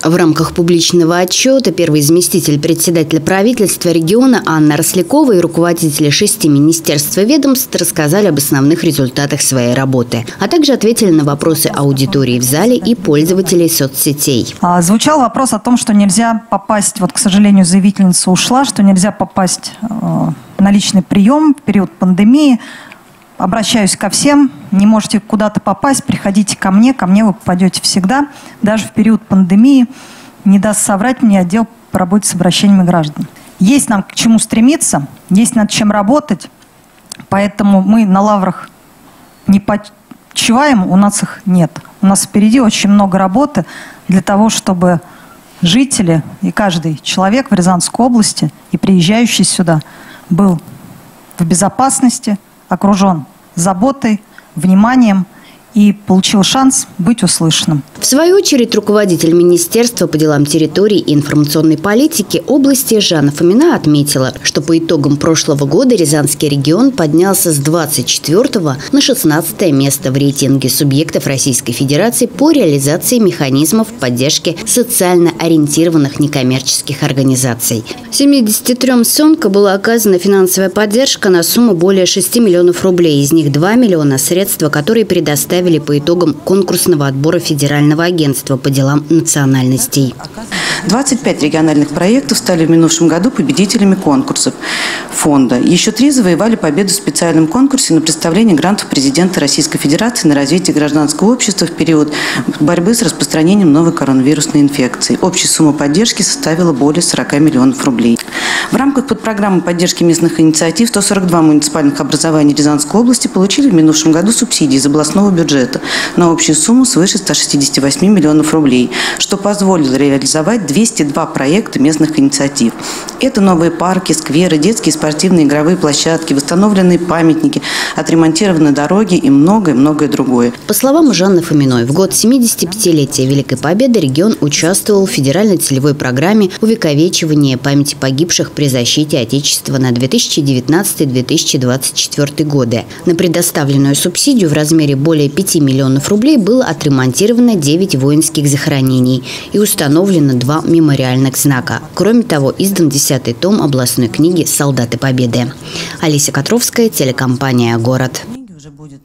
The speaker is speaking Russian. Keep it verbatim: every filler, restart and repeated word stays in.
В рамках публичного отчета первый заместитель председателя правительства региона Анна Рослякова и руководители шести министерств и ведомств рассказали об основных результатах своей работы, а также ответили на вопросы аудитории в зале и пользователей соцсетей. Звучал вопрос о том, что нельзя попасть, вот, к сожалению, заявительница ушла, что нельзя попасть на личный прием в период пандемии. Обращаюсь ко всем, не можете куда-то попасть, приходите ко мне, ко мне вы попадете всегда. Даже в период пандемии не даст соврать мне отдел по работе с обращениями граждан. Есть нам к чему стремиться, есть над чем работать, поэтому мы на лаврах не почиваем, у нас их нет. У нас впереди очень много работы для того, чтобы жители и каждый человек в Рязанской области и приезжающий сюда был в безопасности, окружен заботой, вниманием и получил шанс быть услышанным. В свою очередь, руководитель Министерства по делам территории и информационной политики области Жанна Фомина отметила, что по итогам прошлого года Рязанский регион поднялся с двадцать четвёртого на шестнадцатое место в рейтинге субъектов Российской Федерации по реализации механизмов поддержки социально ориентированных некоммерческих организаций. семидесяти трём СОНКО была оказана финансовая поддержка на сумму более шести миллионов рублей. Из них два миллиона – средства, которые предоставили по итогам конкурсного отбора Федерального агентства по делам национальностей. двадцать пять региональных проектов стали в минувшем году победителями конкурсов фонда. Еще три завоевали победу в специальном конкурсе на представление грантов президента Российской Федерации на развитие гражданского общества в период борьбы с распространением новой коронавирусной инфекции. Общая сумма поддержки составила более сорока миллионов рублей. В рамках подпрограммы поддержки местных инициатив сто сорок два муниципальных образований Рязанской области получили в минувшем году субсидии из областного бюджета на общую сумму свыше ста шестидесяти восьми миллионов рублей, что позволило реализовать двести два проекта местных инициатив. Это новые парки, скверы, детские спортивные игровые площадки, восстановленные памятники, отремонтированные дороги и многое-многое другое. По словам Жанны Фоминой, в год семидесятипятилетия Великой Победы регион участвовал в федеральной целевой программе увековечивания памяти погибших при защите Отечества на две тысячи девятнадцатый — две тысячи двадцать четвёртый годы. На предоставленную субсидию в размере более пяти миллионов рублей было отремонтировано девять воинских захоронений и установлено два мемориальных знака. Кроме того, издан десятый том областной книги «Солдаты Победы». Олеся Котровская, телекомпания «Город».